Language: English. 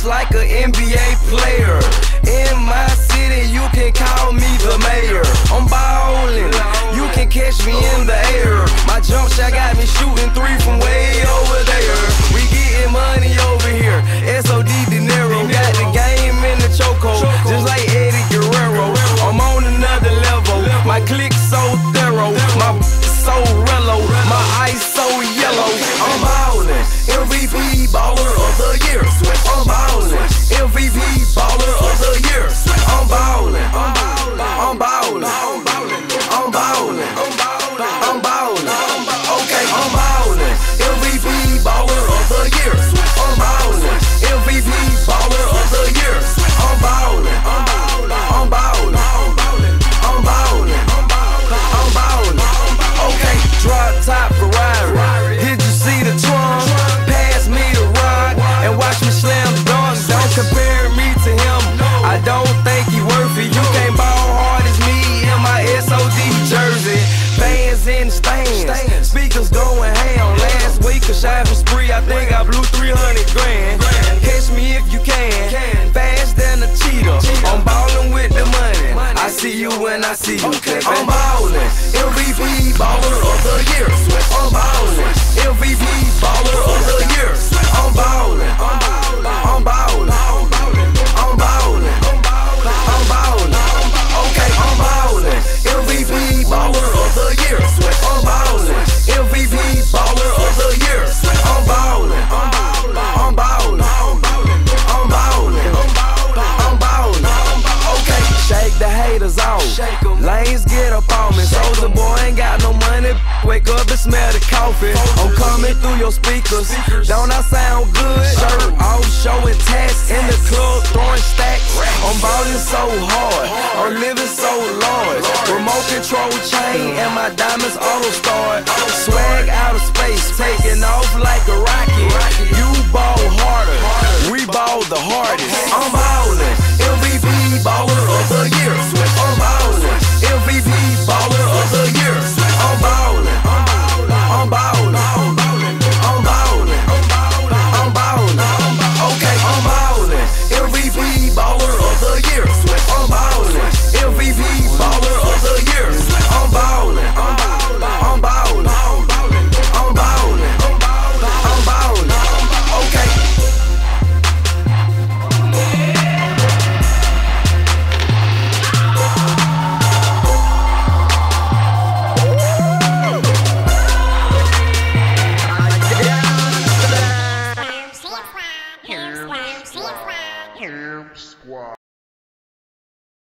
like an NBA player. In my city, you can call me the mayor. I'm ballin', you can catch me in the air. My jump shot got me shooting 3 from way over there. We getting money over here, SOD De Niro. Got the game in the chokehold, just like Eddie Guerrero. I'm on another level, my click so thorough, my so rellow, my eyes so yellow. I'm ballin', MVP baller of the year. I'm ballin', MVP baller of the year. I'm ballin', I'm ballin', I'm ballin', I'm ballin', I'm ballin'. Okay, I'm ballin', MVP baller of the year. I'm ballin', MVP baller of the year. I'm ballin', I'm ballin', I'm ballin', I'm ballin'. Okay, drop top Ferrari. Did you see the trunk? Pass me the rock and watch me slam dunk. Don't compare me to him, I don't think he worth it. You can't ball hard as me in my SOD jersey. Fans in the stands, speakers going ham. Last week a shopping spree, I think I blew 300 grand. Catch me if you can, fast than a cheetah. I'm ballin' with the money, I see you when I see you. I'm ballin', MVP baller of the year. I'm ballin', MVP baller of the year. I'm ballin', I'm ballin', I'm ballin', I'm ballin'. Okay, I'm ballin', MVP baller of the year. I'm ballin', MVP baller of the year. I'm ballin', I'm ballin', I'm ballin', I'm ballin'. Okay, shake the haters off, lanes get up on me. Soulja Boy ain't got no money, wake up and smell the coffee. I'm coming through your speakers, don't I sound good? Shirt off, showing tats in the club, throwing stacks. I'm ballin' so hard, I'm living so large. Remote control chain and my diamonds auto start. Swag out of space, taking off like a rocket.